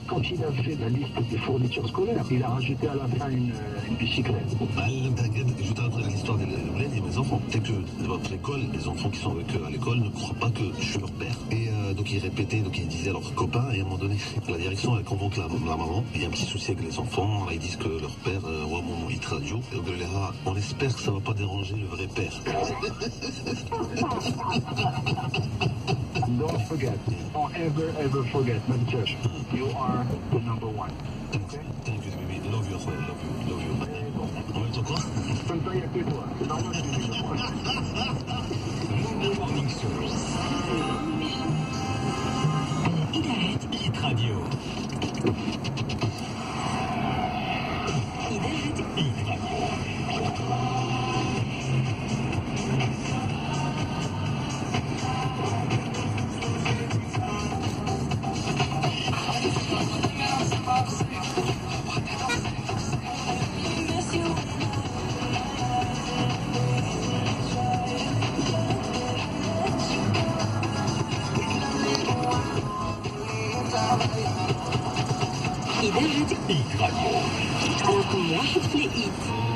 quand il a fait la liste des fournitures scolaires, il a rajouté à la fin une bicyclette. Je te raconte l'histoire des mes enfants. C'est que votre école, les enfants qui sont avec eux à l'école ne croient pas que je suis leur père. Et donc ils répétaient, donc ils disaient à leurs copains, et à un moment donné, la direction elle convoque la maman. Il y a un petit souci avec les enfants. Là, ils disent que leur père, mon hit radio. Et donc on espère que ça va pas déranger le vrai père. Don't forget, don't ever forget, Josh, you are the number one. Okay? Thank you, baby. Love you, love you. En même temps quoi? Comme ça, il n'y a que toi. C'est normal que je dis Le Morning Show. إذاعة هيت راديو. إذاعة هيت راديو. إذاعة هيت راديو. رقم 1 في الإيد.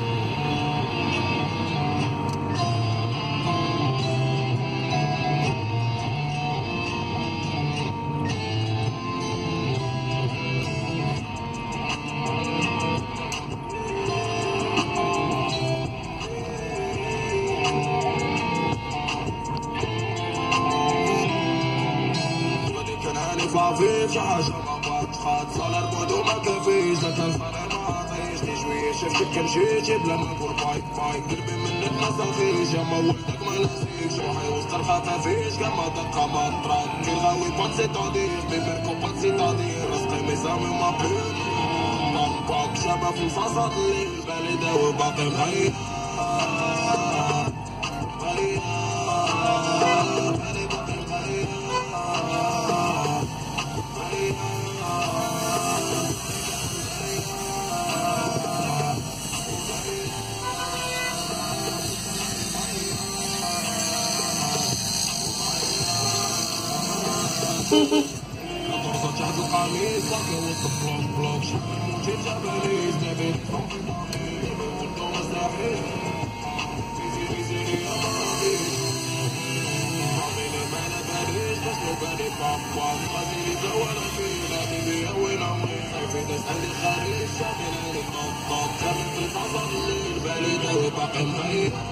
فافيش حاجة ما بطخات صالر بودو ما كافيش لا تنصالر ما عطيش لي شوية شفتك كمشيتي بلا ما نقول باي باي قلبي منك ما صافيش يا ما ولدك ما نسيكش روحي وسط الخطافيش كما دقة ما طرات كي الغاوي بات سيتادير بيبركو بات سيتادير رزقي ميزامي وما بين باك شابة في الفصاد الليل بالي داوي باقي مغير نضرب تحت القميص باقي وسط بلوك شي جبليز نبي ولدو مستحيل فيزيري يا مرابيش عاملي ما نباليش بس لو بالي بابا غادي زوالا فينا بيبي وين عمري خايفين تسألني خارج شاغلاني نطاط كامل في الفصل الليل بالي داوي باقي مغير